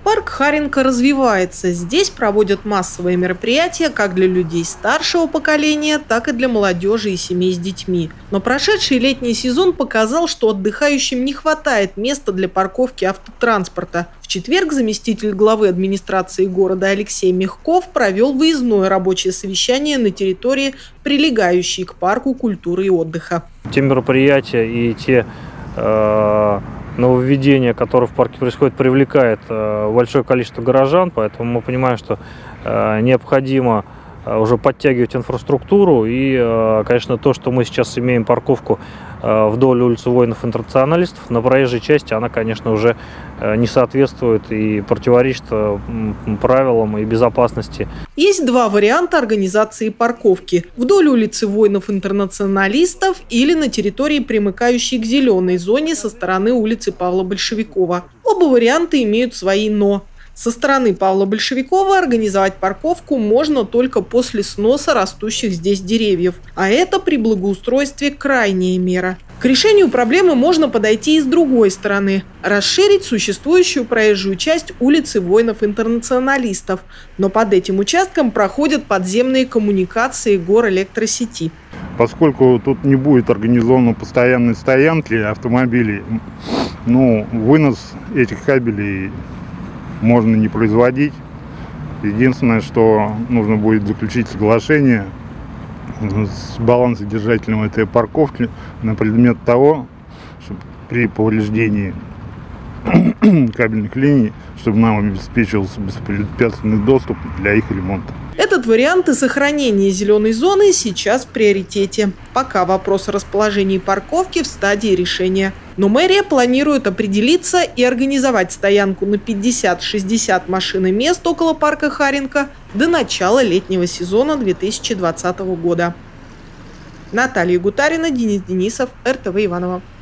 Парк Харенко развивается. Здесь проводят массовые мероприятия как для людей старшего поколения, так и для молодежи и семей с детьми. Но прошедший летний сезон показал, что отдыхающим не хватает места для парковки автотранспорта. В четверг заместитель главы администрации города Алексей Мягков провел выездное рабочее совещание на территории, прилегающей к парку культуры и отдыха. Те мероприятия и те нововведения, которые в парке происходят, привлекает большое количество горожан, поэтому мы понимаем, что необходимо уже подтягивать инфраструктуру. И, конечно, то, что мы сейчас имеем парковку вдоль улицы воинов-интернационалистов, на проезжей части она, конечно, уже не соответствует и противоречит правилам и безопасности. Есть два варианта организации парковки: вдоль улицы воинов-интернационалистов или на территории, примыкающей к зеленой зоне со стороны улицы Павла Большевикова. Оба варианта имеют свои «но». Со стороны Павла Большевикова организовать парковку можно только после сноса растущих здесь деревьев. А это при благоустройстве крайняя мера. К решению проблемы можно подойти и с другой стороны. Расширить существующую проезжую часть улицы воинов-интернационалистов. Но под этим участком проходят подземные коммуникации горэлектросети. Поскольку тут не будет организовано постоянной стоянки автомобилей, вынос этих кабелей можно не производить. Единственное, что нужно будет заключить соглашение с балансодержателем этой парковки на предмет того, чтобы при повреждении кабельных линий, чтобы нам обеспечивался беспрепятственный доступ для их ремонта. Этот вариант и сохранение зеленой зоны сейчас в приоритете. Пока вопрос о расположении парковки в стадии решения. Но мэрия планирует определиться и организовать стоянку на 50-60 машин и мест около парка Харенко до начала летнего сезона 2020 года. Наталья Гутарина, Денис Денисов, РТВ Иваново.